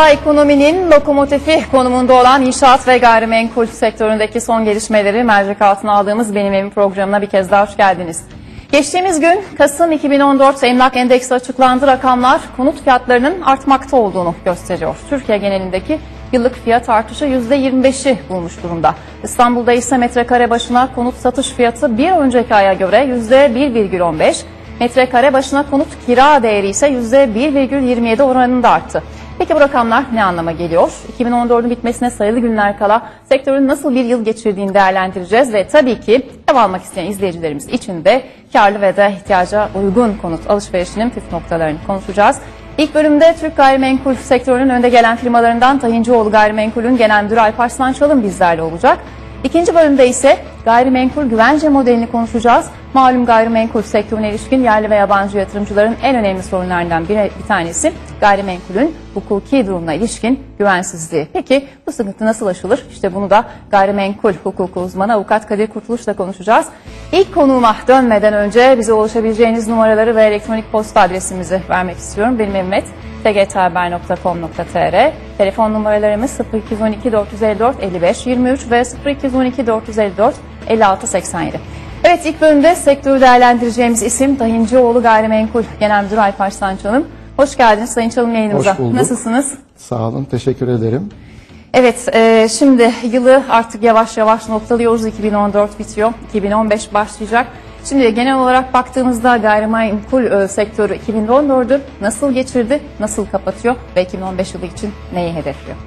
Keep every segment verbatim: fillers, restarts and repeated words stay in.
Dünya ekonominin lokomotifi konumunda olan inşaat ve gayrimenkul sektöründeki son gelişmeleri mercek altına aldığımız Benim Evim programına bir kez daha hoş geldiniz. Geçtiğimiz gün Kasım iki bin on dört Emlak Endeksi açıklandı. Rakamlar konut fiyatlarının artmakta olduğunu gösteriyor. Türkiye genelindeki yıllık fiyat artışı yüzde yirmi beşi bulmuş durumda. İstanbul'da ise metrekare başına konut satış fiyatı bir önceki aya göre yüzde bir virgül on beş, metrekare başına konut kira değeri ise yüzde bir virgül yirmi yedi oranında arttı. Peki bu rakamlar ne anlama geliyor? iki bin on dördün bitmesine sayılı günler kala sektörün nasıl bir yıl geçirdiğini değerlendireceğiz ve tabii ki ev almak isteyen izleyicilerimiz için de karlı ve de ihtiyaca uygun konut alışverişinin püf noktalarını konuşacağız. İlk bölümde Türk gayrimenkul sektörünün önde gelen firmalarından Tahincioğlu Gayrimenkul'ün genel müdürü Alp Arslançalın bizlerle olacak. İkinci bölümde ise gayrimenkul güvence modelini konuşacağız. Malum gayrimenkul sektörüne ilişkin yerli ve yabancı yatırımcıların en önemli sorunlarından bir, bir tanesi gayrimenkulün hukuki durumuna ilişkin güvensizliği. Peki bu sıkıntı nasıl aşılır? İşte bunu da gayrimenkul hukuku uzmanı Avukat Kadir Kurtuluş'la konuşacağız. İlk konuğuma dönmeden önce bize ulaşabileceğiniz numaraları ve elektronik posta adresimizi vermek istiyorum. Benim evim et t g t haber nokta com nokta t r. Telefon numaralarımız sıfır iki on iki dört yüz elli dört elli beş yirmi üç ve sıfır iki on iki dört yüz elli dört elli altı seksen yedi. Evet, ilk bölümde sektörü değerlendireceğimiz isim Tahincioğlu Gayrimenkul Genel Müdürü Alp Arslançalın. Hoş geldiniz Sayın Çalım yayınımıza. Hoş bulduk. Nasılsınız? Sağ olun, teşekkür ederim. Evet, e, şimdi yılı artık yavaş yavaş noktalıyoruz. iki bin on dört bitiyor, iki bin on beş başlayacak. Şimdi genel olarak baktığımızda gayrimenkul e, sektörü iki bin on dördü nasıl geçirdi, nasıl kapatıyor ve iki bin on beş yılı için neyi hedefliyor?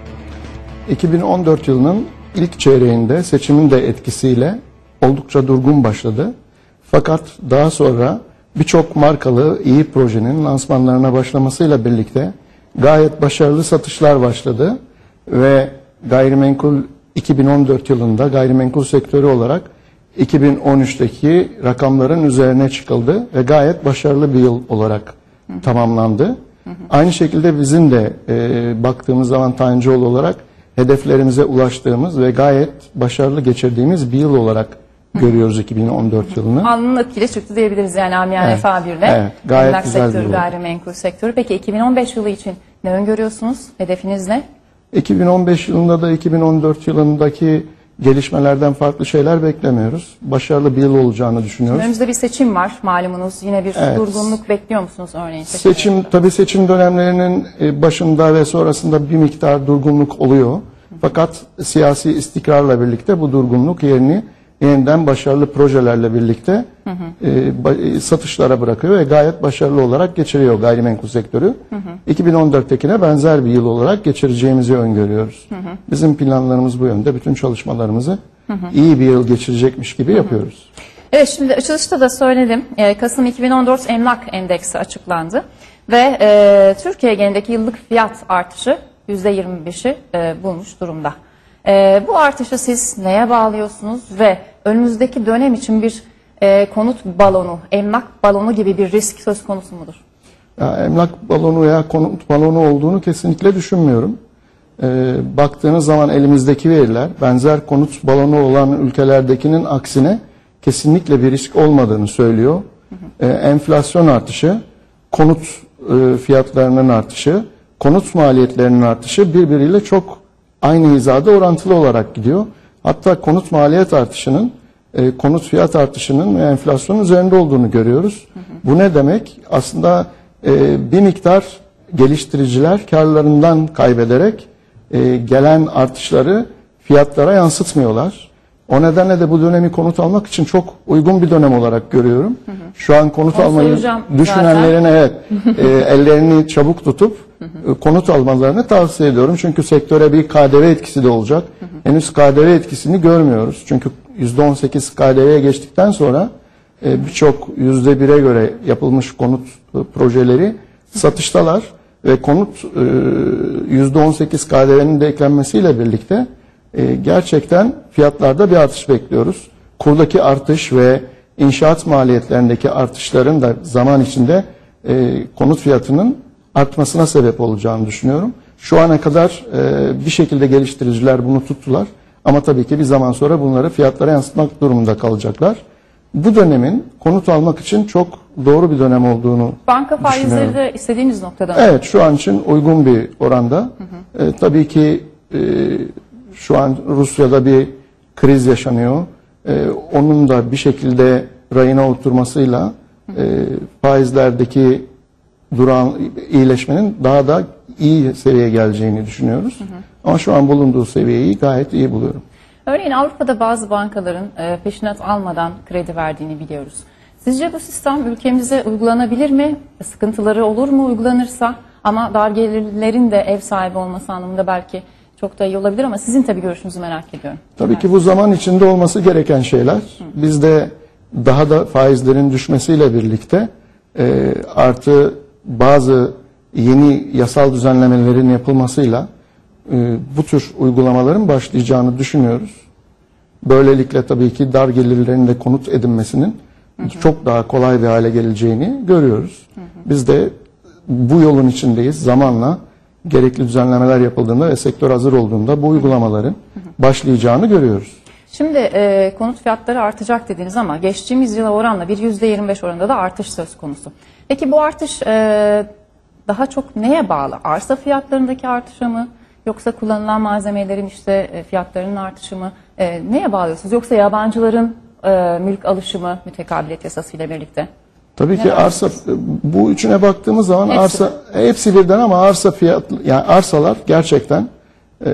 iki bin on dört yılının ilk çeyreğinde seçimin de etkisiyle oldukça durgun başladı. Fakat daha sonra birçok markalı iyi projenin lansmanlarına başlamasıyla birlikte gayet başarılı satışlar başladı ve gayrimenkul iki bin on dört yılında gayrimenkul sektörü olarak iki bin on üçteki rakamların üzerine çıkıldı ve gayet başarılı bir yıl olarak hı hı. tamamlandı. Hı hı. Aynı şekilde bizim de e, baktığımız zaman Tahincioğlu olarak hedeflerimize ulaştığımız ve gayet başarılı geçirdiğimiz bir yıl olarak hı hı. görüyoruz iki bin on dört hı hı. yılını. Alnının akıyla çıktı diyebiliriz yani amiyane evet. tabirle. Evet, gayet Emlak güzel sektörü, bir yıl. gayrimenkul sektörü. Peki iki bin on beş yılı için ne öngörüyorsunuz? Hedefiniz ne? iki bin on beş yılında da iki bin on dört yılındaki gelişmelerden farklı şeyler beklemiyoruz. Başarılı bir yıl olacağını düşünüyoruz. Önümüzde bir seçim var malumunuz. Yine bir evet. durgunluk bekliyor musunuz örneğin? Seçim, seçim tabii seçim dönemlerinin başında ve sonrasında bir miktar durgunluk oluyor. Fakat siyasi istikrarla birlikte bu durgunluk yerini yeniden başarılı projelerle birlikte hı hı. E, satışlara bırakıyor ve gayet başarılı olarak geçiriyor gayrimenkul sektörü. Hı hı. iki bin on dörttekine benzer bir yıl olarak geçireceğimizi öngörüyoruz. Hı hı. Bizim planlarımız bu yönde. Bütün çalışmalarımızı hı hı. iyi bir yıl geçirecekmiş gibi hı hı. yapıyoruz. Evet, şimdi açılışta da söyledim. Kasım iki bin on dört Emlak Endeksi açıklandı ve e, Türkiye genelindeki yıllık fiyat artışı yüzde yirmi beşi e, bulmuş durumda. E, bu artışı siz neye bağlıyorsunuz ve önümüzdeki dönem için bir e, konut balonu, emlak balonu gibi bir risk söz konusu mudur? Ya, emlak balonu veya konut balonu olduğunu kesinlikle düşünmüyorum. E, baktığınız zaman elimizdeki veriler benzer konut balonu olan ülkelerdekinin aksine kesinlikle bir risk olmadığını söylüyor. Hı hı. E, enflasyon artışı, konut e, fiyatlarının artışı, konut maliyetlerinin artışı birbiriyle çok aynı hizada orantılı olarak gidiyor. Hatta konut maliyet artışının, e, konut fiyat artışının ve enflasyonun üzerinde olduğunu görüyoruz. Hı hı. Bu ne demek? Aslında e, bir miktar geliştiriciler karlarından kaybederek e, gelen artışları fiyatlara yansıtmıyorlar. O nedenle de bu dönemi konut almak için çok uygun bir dönem olarak görüyorum. Hı hı. Şu an konut Onu almayı düşünenlerin evet, e, ellerini çabuk tutup hı hı. konut almalarını tavsiye ediyorum. Çünkü sektöre bir K D V etkisi de olacak. Hı hı. Henüz K D V etkisini görmüyoruz. Çünkü yüzde on sekiz K D V'ye geçtikten sonra e, birçok yüzde bire göre yapılmış konut e, projeleri hı hı. satıştalar ve konut e, yüzde on sekiz K D V'nin de eklenmesiyle birlikte e, gerçekten fiyatlarda bir artış bekliyoruz. Kurdaki artış ve inşaat maliyetlerindeki artışların da zaman içinde e, konut fiyatının artmasına sebep olacağını düşünüyorum. Şu ana kadar e, bir şekilde geliştiriciler bunu tuttular. Ama tabii ki bir zaman sonra bunları fiyatlara yansıtmak durumunda kalacaklar. bu dönemin konut almak için çok doğru bir dönem olduğunu Banka faizleri düşünüyorum. de istediğiniz noktada mı? Evet, şu an için uygun bir oranda. Hı hı. E, tabii ki e, şu an Rusya'da bir kriz yaşanıyor. E, onun da bir şekilde rayına oturmasıyla e, faizlerdeki duran iyileşmenin daha da iyi seviyeye geleceğini düşünüyoruz. Hı hı. Ama şu an bulunduğu seviyeyi gayet iyi buluyorum. Örneğin Avrupa'da bazı bankaların e, peşinat almadan kredi verdiğini biliyoruz. Sizce bu sistem ülkemize uygulanabilir mi? Sıkıntıları olur mu uygulanırsa? Ama dar gelirlerin de ev sahibi olması anlamında belki çok da iyi olabilir ama sizin tabii görüşünüzü merak ediyorum. Tabii ki bu zaman içinde olması gereken şeyler. Hı. Biz de daha da faizlerin düşmesiyle birlikte e, artı bazı yeni yasal düzenlemelerin yapılmasıyla e, bu tür uygulamaların başlayacağını düşünüyoruz. Böylelikle tabii ki dar gelirlerin de konut edinmesinin hı hı. çok daha kolay bir hale geleceğini görüyoruz. Hı hı. Biz de bu yolun içindeyiz. Zamanla gerekli düzenlemeler yapıldığında ve sektör hazır olduğunda bu uygulamaların hı hı. başlayacağını görüyoruz. Şimdi e, konut fiyatları artacak dediniz ama geçtiğimiz yıla oranla bir yüzde yirmi beş oranında da artış söz konusu. Peki bu artış e, daha çok neye bağlı? Arsa fiyatlarındaki artışa mı? Yoksa kullanılan malzemelerin işte e, fiyatlarının artışı mı? E, neye bağlıyorsunuz? Yoksa yabancıların e, mülk alışımı mütekabiliyet yasasıyla birlikte? Tabii ne ki arsa, bu üçüne baktığımız zaman hepsi arsa mi? hepsi birden ama arsa fiyat, yani arsalar gerçekten e,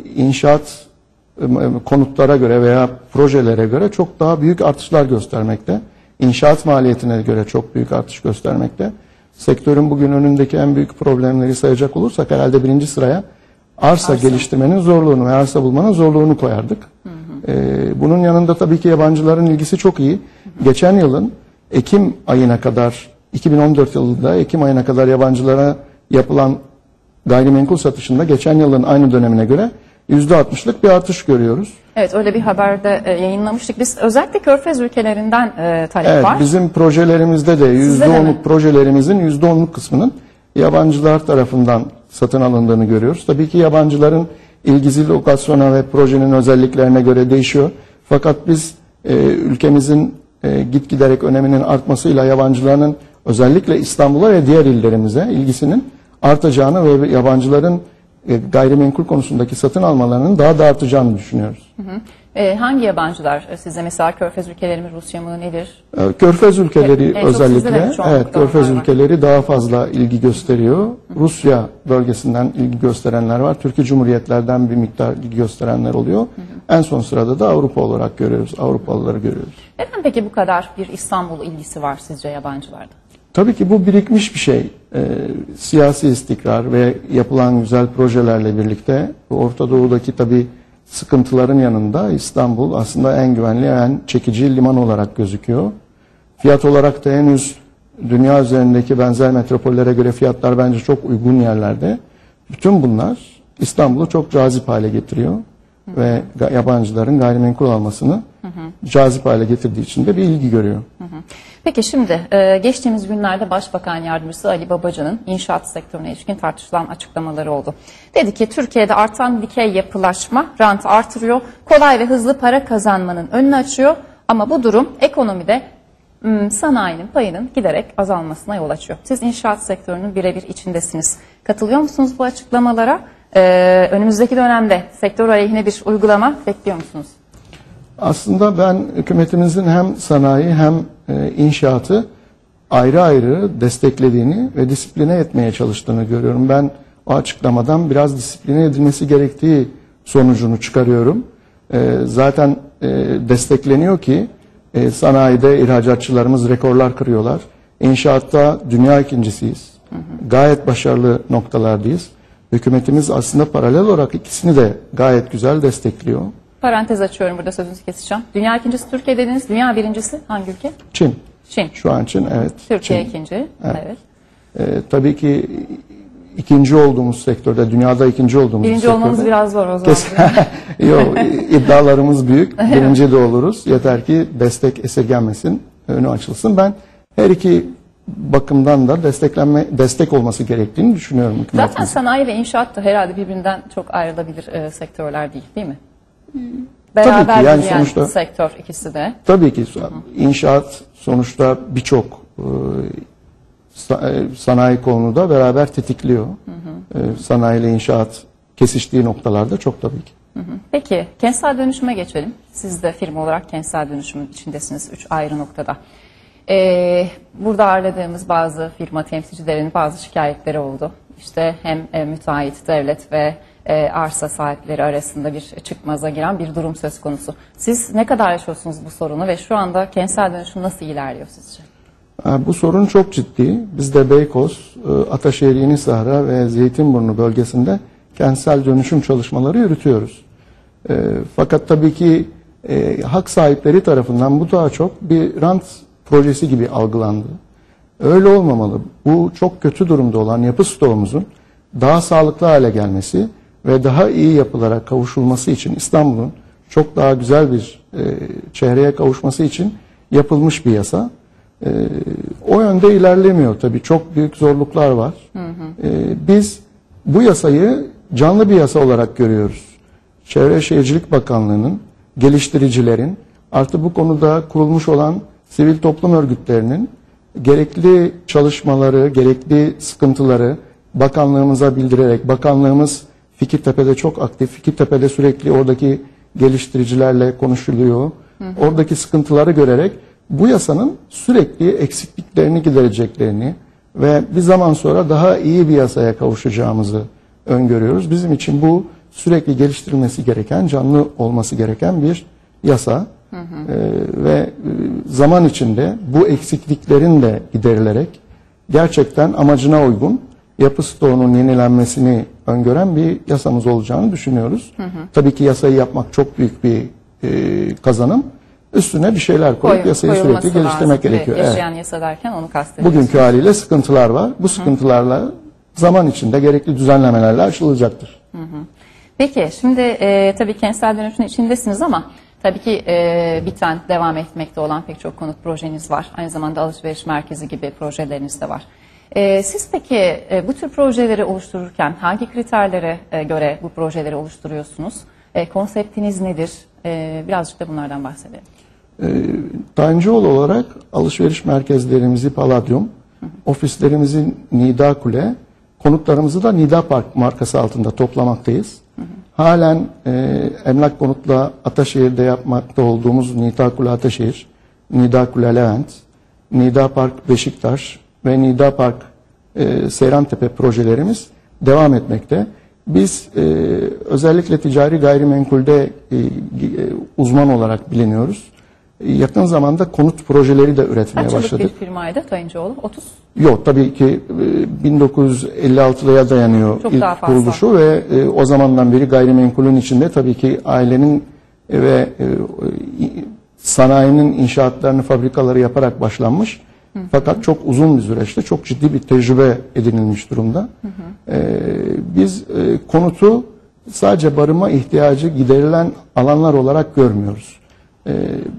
inşaat e, konutlara göre veya projelere göre çok daha büyük artışlar göstermekte. İnşaat maliyetine göre çok büyük artış göstermekte. Sektörün bugün önündeki en büyük problemleri sayacak olursak herhalde birinci sıraya arsa, arsa. geliştirmenin zorluğunu ve arsa bulmanın zorluğunu koyardık. Hı hı. Ee, bunun yanında tabii ki yabancıların ilgisi çok iyi. Hı hı. Geçen yılın Ekim ayına kadar, iki bin on dört yılında Ekim ayına kadar yabancılara yapılan gayrimenkul satışında geçen yılın aynı dönemine göre yüzde altmışlık bir artış görüyoruz. Evet, öyle bir haberde e, yayınlamıştık. Biz özellikle Körfez ülkelerinden e, talep evet, var. Evet, bizim projelerimizde de yüzde onluk projelerimizin yüzde onluk kısmının yabancılar tarafından satın alındığını görüyoruz. Tabii ki yabancıların ilgisi lokasyona ve projenin özelliklerine göre değişiyor. Fakat biz e, ülkemizin e, git giderek öneminin artmasıyla yabancıların özellikle İstanbul'a ve diğer illerimize ilgisinin artacağını ve yabancıların e, gayrimenkul konusundaki satın almalarının daha da artacağını düşünüyoruz. Hı hı. E, hangi yabancılar size, mesela Körfez ülkeleri mi, Rusya mı, nedir? E, Körfez ülkeleri e, özellikle, evet, Körfez ülkeleri daha fazla ilgi gösteriyor. Hı hı. Rusya bölgesinden ilgi gösterenler var. Türkiye Cumhuriyetlerden bir miktar ilgi gösterenler oluyor. Hı hı. En son sırada da Avrupa olarak görüyoruz, Avrupalıları görüyoruz. Neden peki bu kadar bir İstanbul ilgisi var sizce yabancılarda? Tabii ki bu birikmiş bir şey. E, siyasi istikrar ve yapılan güzel projelerle birlikte Orta Doğu'daki tabii sıkıntıların yanında İstanbul aslında en güvenli, en çekici liman olarak gözüküyor. Fiyat olarak da henüz dünya üzerindeki benzer metropollere göre fiyatlar bence çok uygun yerlerde. Bütün bunlar İstanbul'u çok cazip hale getiriyor. Hı hı. Ve yabancıların gayrimenkul almasını hı hı. cazip hale getirdiği için de bir ilgi görüyor. Hı hı. Peki şimdi geçtiğimiz günlerde Başbakan Yardımcısı Ali Babacan'ın inşaat sektörüne ilişkin tartışılan açıklamaları oldu. Dedi ki Türkiye'de artan dikey yapılaşma rantı artırıyor, kolay ve hızlı para kazanmanın önünü açıyor ama bu durum ekonomide sanayinin payının giderek azalmasına yol açıyor. Siz inşaat sektörünün birebir içindesiniz. Katılıyor musunuz bu açıklamalara? Ee, önümüzdeki dönemde sektör aleyhine bir uygulama bekliyor musunuz? Aslında ben hükümetimizin hem sanayi hem e, inşaatı ayrı ayrı desteklediğini ve disipline etmeye çalıştığını görüyorum. Ben o açıklamadan biraz disipline edilmesi gerektiği sonucunu çıkarıyorum. E, zaten e, destekleniyor ki e, sanayide ihracatçılarımız rekorlar kırıyorlar. İnşaatta dünya ikincisiyiz. Hı hı. Gayet başarılı noktalardayız. Hükümetimiz aslında paralel olarak ikisini de gayet güzel destekliyor. Parantez açıyorum, burada sözünüzü keseceğim. Dünya ikincisi Türkiye dediniz. Dünya birincisi hangi ülke? Çin. Çin. Şu an Çin, evet. Türkiye Çin. ikinci. Evet. evet. Ee, tabii ki ikinci olduğumuz sektörde, dünyada ikinci olduğumuz Birinci sektörde. olmamız biraz zor o zaman. Yok, iddialarımız büyük. Birinci de oluruz. Yeter ki destek esirgenmesin, önü açılsın. Ben her iki bakımdan da desteklenme, destek olması gerektiğini düşünüyorum. Zaten sanayi ve inşaat da herhalde birbirinden çok ayrılabilir e, sektörler değil, değil mi? Beraber Tabii ki, yani büyüyen sonuçta- sektör ikisi de. Tabii ki inşaat sonuçta birçok e, sa- e, sanayi kolunu da beraber tetikliyor. E, sanayi ile inşaat kesiştiği noktalarda çok tabii ki. Peki kentsel dönüşüme geçelim. Siz de firma olarak kentsel dönüşümün içindesiniz üç ayrı noktada. Ee, burada ağırladığımız bazı firma temsilcilerinin bazı şikayetleri oldu. İşte hem e, müteahhit, devlet ve e, arsa sahipleri arasında bir çıkmaza giren bir durum söz konusu. Siz ne kadar yaşıyorsunuz bu sorunu ve şu anda kentsel dönüşüm nasıl ilerliyor sizce? Ha, bu sorun çok ciddi. Biz de Beykoz, e, Ataşehir, Yenisahra ve Zeytinburnu bölgesinde kentsel dönüşüm çalışmaları yürütüyoruz. E, fakat tabii ki e, hak sahipleri tarafından bu daha çok bir rant projesi gibi algılandı. Öyle olmamalı. Bu çok kötü durumda olan yapı stoğumuzun daha sağlıklı hale gelmesi ve daha iyi yapılara kavuşulması için İstanbul'un çok daha güzel bir e, çehreye kavuşması için yapılmış bir yasa. E, o yönde ilerlemiyor tabii. Çok büyük zorluklar var. Hı hı. E, biz bu yasayı canlı bir yasa olarak görüyoruz. Çevre Şehircilik Bakanlığı'nın, geliştiricilerin, artı bu konuda kurulmuş olan sivil toplum örgütlerinin gerekli çalışmaları, gerekli sıkıntıları bakanlığımıza bildirerek, bakanlığımız Fikirtepe'de çok aktif, Fikirtepe'de sürekli oradaki geliştiricilerle konuşuluyor. Hı hı. Oradaki sıkıntıları görerek bu yasanın sürekli eksikliklerini gidereceklerini ve bir zaman sonra daha iyi bir yasaya kavuşacağımızı öngörüyoruz. Bizim için bu sürekli geliştirilmesi gereken, canlı olması gereken bir yasa. Hı hı. Ee, ve zaman içinde bu eksikliklerin de giderilerek gerçekten amacına uygun yapı stoğunun yenilenmesini öngören bir yasamız olacağını düşünüyoruz. Hı hı. Tabii ki yasayı yapmak çok büyük bir e, kazanım. Üstüne bir şeyler koyup Koy, yasayı sürekli geliştirmek gerekiyor. Yaşayan evet. yasa derken onu kastediyorsunuz. Bugünkü haliyle sıkıntılar var. Bu sıkıntılarla hı. zaman içinde gerekli düzenlemelerle aşılacaktır. Hı hı. Peki şimdi e, tabii kentsel dönüşümün içindesiniz ama tabii ki e, biten, devam etmekte olan pek çok konut projeniz var. Aynı zamanda alışveriş merkezi gibi projeleriniz de var. E, siz peki e, bu tür projeleri oluştururken hangi kriterlere e, göre bu projeleri oluşturuyorsunuz? E, konseptiniz nedir? E, birazcık da bunlardan bahsedelim. E, Tancıoğlu olarak alışveriş merkezlerimizi Palladium, hı hı. ofislerimizi Nida Kule, konutlarımızı da Nida Park markası altında toplamaktayız. Hı hı. Halen e, Emlak Konut'la Ataşehir'de yapmakta olduğumuz Nida Kule Ataşehir, Nida Kule Levent, Nida Park Beşiktaş ve Nida Park e, Seyrantepe projelerimiz devam etmekte. Biz e, özellikle ticari gayrimenkulde e, e, uzman olarak biliniyoruz. E, yakın zamanda konut projeleri de üretmeye Kaç başladık. Kaç yıllık bir firmaydı Tayıncıoğlu? otuz? Yok tabii ki e, bin dokuz yüz elli altıya dayanıyor Çok ilk kuruluşu ve e, o zamandan beri gayrimenkulün içinde tabii ki ailenin e, ve e, sanayinin inşaatlarını, fabrikaları yaparak başlanmış. Hı hı. Fakat çok uzun bir süreçte çok ciddi bir tecrübe edinilmiş durumda. Hı hı. E, biz e, konutu sadece barınma ihtiyacı giderilen alanlar olarak görmüyoruz. E,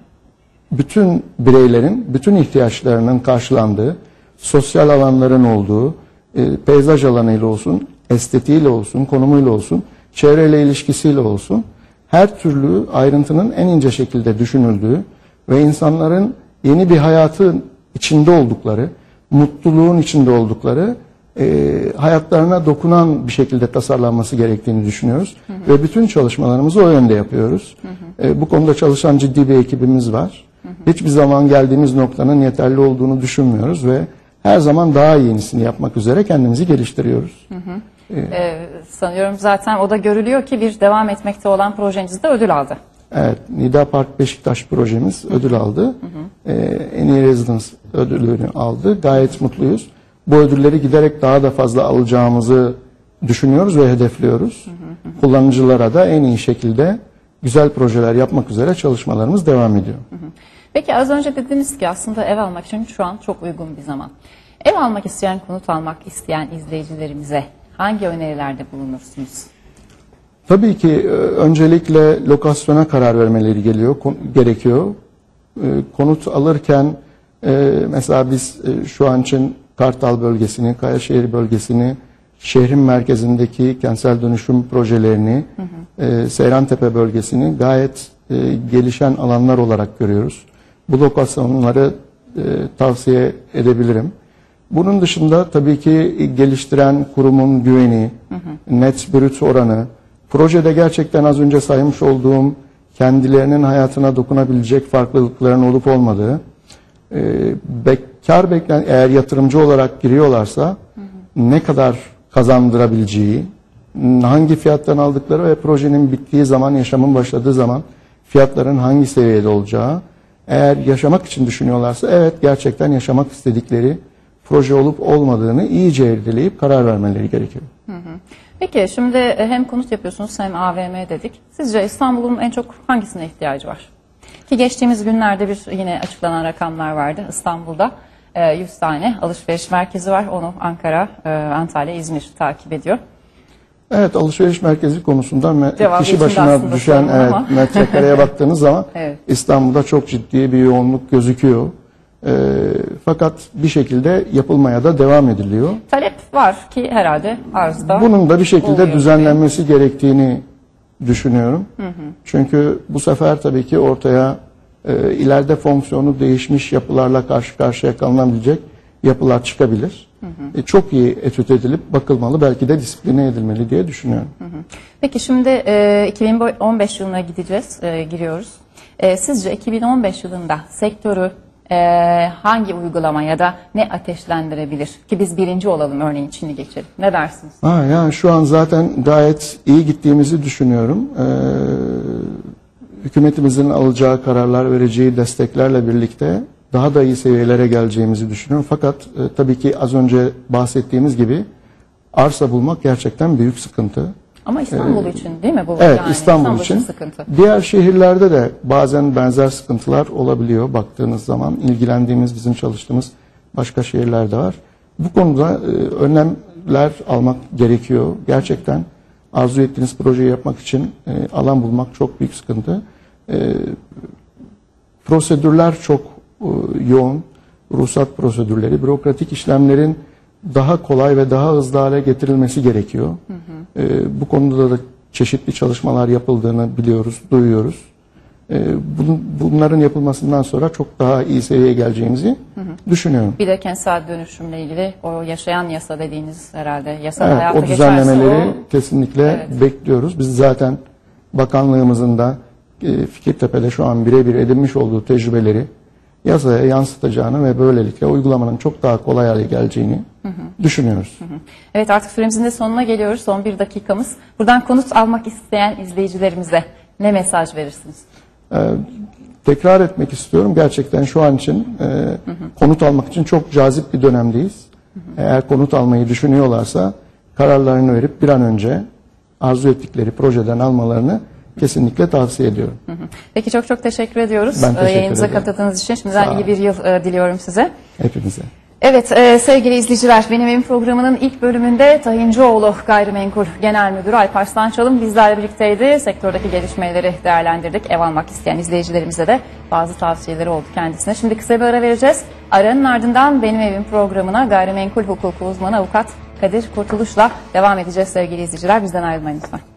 bütün bireylerin bütün ihtiyaçlarının karşılandığı, sosyal alanların olduğu, e, peyzaj alanıyla olsun, estetiğiyle olsun, konumuyla olsun, çevreyle ilişkisiyle olsun, her türlü ayrıntının en ince şekilde düşünüldüğü ve insanların yeni bir hayatın içinde oldukları, mutluluğun içinde oldukları, e, hayatlarına dokunan bir şekilde tasarlanması gerektiğini düşünüyoruz. Hı hı. Ve bütün çalışmalarımızı o yönde yapıyoruz. Hı hı. E, bu konuda çalışan ciddi bir ekibimiz var. Hı hı. Hiçbir zaman geldiğimiz noktanın yeterli olduğunu düşünmüyoruz ve her zaman daha iyisini yapmak üzere kendimizi geliştiriyoruz. Hı hı. Ee, ee, sanıyorum zaten o da görülüyor ki bir devam etmekte olan projenizde ödül aldı. Evet, Nida Park Beşiktaş projemiz hı. ödül aldı. Hı hı. Ee, en iyi residence ödülünü aldı. Gayet mutluyuz. Bu ödülleri giderek daha da fazla alacağımızı düşünüyoruz ve hedefliyoruz. Hı hı hı. Kullanıcılara da en iyi şekilde güzel projeler yapmak üzere çalışmalarımız devam ediyor. Hı hı. Peki az önce dediniz ki aslında ev almak için şu an çok uygun bir zaman. Ev almak isteyen, konut almak isteyen izleyicilerimize hangi önerilerde bulunursunuz? Tabii ki öncelikle lokasyona karar vermeleri geliyor, gerekiyor. Konut alırken mesela biz şu an için Kartal bölgesini, Kayaşehir bölgesini, şehrin merkezindeki kentsel dönüşüm projelerini, hı hı. Seyrantepe bölgesini gayet e, gelişen alanlar olarak görüyoruz. Bu lokasyonları e, tavsiye edebilirim. Bunun dışında tabii ki geliştiren kurumun güveni, hı hı. net brüt oranı, projede gerçekten az önce saymış olduğum kendilerinin hayatına dokunabilecek farklılıkların olup olmadığı, e, bekar beklen eğer yatırımcı olarak giriyorlarsa hı hı. ne kadar kazandırabileceği, hangi fiyattan aldıkları ve projenin bittiği zaman, yaşamın başladığı zaman fiyatların hangi seviyede olacağı, eğer yaşamak için düşünüyorlarsa evet gerçekten yaşamak istedikleri proje olup olmadığını iyice irdeleyip karar vermeleri gerekiyor. Hı hı. Peki şimdi hem konut yapıyorsunuz hem A V M dedik. Sizce İstanbul'un en çok hangisine ihtiyacı var? Ki geçtiğimiz günlerde bir yine açıklanan rakamlar vardı. İstanbul'da yüz tane alışveriş merkezi var. Onu Ankara, Antalya, İzmir takip ediyor. Evet, alışveriş merkezi konusunda kişi başına düşen evet, metrekareye baktığınız zaman evet. İstanbul'da çok ciddi bir yoğunluk gözüküyor. E, fakat bir şekilde yapılmaya da devam ediliyor. Talep var ki herhalde arzda. Bunun da bir şekilde düzenlenmesi gibi. gerektiğini düşünüyorum. Hı hı. Çünkü bu sefer tabii ki ortaya e, ileride fonksiyonu değişmiş yapılarla karşı karşıya kalınabilecek yapılar çıkabilir. Hı hı. E, çok iyi etüt edilip bakılmalı, belki de disipline edilmeli diye düşünüyorum. Hı hı. Peki şimdi e, iki bin on beş yılına gideceğiz, e, giriyoruz. E, sizce iki bin on beş yılında sektörü e, hangi uygulama ya da ne ateşlendirebilir? Ki biz birinci olalım, örneğin Çin'i geçelim. Ne dersiniz? Ha, yani şu an zaten gayet iyi gittiğimizi düşünüyorum. Ee, hükümetimizin alacağı kararlar, vereceği desteklerle birlikte daha da iyi seviyelere geleceğimizi düşünüyorum. Fakat e, tabii ki az önce bahsettiğimiz gibi arsa bulmak gerçekten büyük sıkıntı. Ama İstanbul ee, için değil mi bu? Evet, yani, İstanbul, İstanbul için. Sıkıntı. Diğer şehirlerde de bazen benzer sıkıntılar olabiliyor baktığınız zaman. İlgilendiğimiz, bizim çalıştığımız başka şehirler de var. Bu konuda e, önlemler almak gerekiyor. Gerçekten arzu ettiğiniz projeyi yapmak için e, alan bulmak çok büyük sıkıntı. E, prosedürler çok e, yoğun. Ruhsat prosedürleri, bürokratik işlemlerin daha kolay ve daha hızlı hale getirilmesi gerekiyor. Hı hı. E, bu konuda da çeşitli çalışmalar yapıldığını biliyoruz, duyuyoruz. E, bun, bunların yapılmasından sonra çok daha iyi seviyeye geleceğimizi hı hı. düşünüyorum. Bir de kentsel dönüşümle ilgili o yaşayan yasa dediğiniz herhalde yasa evet, hayata o düzenlemeleri geçerse o... kesinlikle evet. bekliyoruz. Biz zaten bakanlığımızın da e, Fikirtepe'de şu an birebir edinmiş olduğu tecrübeleri yasaya yansıtacağını ve böylelikle uygulamanın çok daha kolay hale geleceğini hı hı. düşünüyoruz. Hı hı. Evet, artık süremizin de sonuna geliyoruz. Son bir dakikamız. Buradan konut almak isteyen izleyicilerimize ne mesaj verirsiniz? Ee, tekrar etmek istiyorum. Gerçekten şu an için e, hı hı. konut almak için çok cazip bir dönemdeyiz. Hı hı. Eğer konut almayı düşünüyorlarsa kararlarını verip bir an önce arzu ettikleri projeden almalarını kesinlikle tavsiye ediyorum. Hı hı. Peki, çok çok teşekkür ediyoruz. Ben teşekkür Yayınımıza ederim. katıldığınız için. Şimdiden iyi bir yıl e, diliyorum size. Hepinize. Evet e, sevgili izleyiciler, Benim Evim programının ilk bölümünde Tahincioğlu Gayrimenkul Genel Müdürü Alparslan Çalım bizlerle birlikteydi. Sektördeki gelişmeleri değerlendirdik. Ev almak isteyen izleyicilerimize de bazı tavsiyeleri oldu kendisine. Şimdi kısa bir ara vereceğiz. Aranın ardından Benim Evim programına gayrimenkul hukuku uzmanı avukat Kadir Kurtuluş'la devam edeceğiz sevgili izleyiciler. Bizden ayrılmayın lütfen.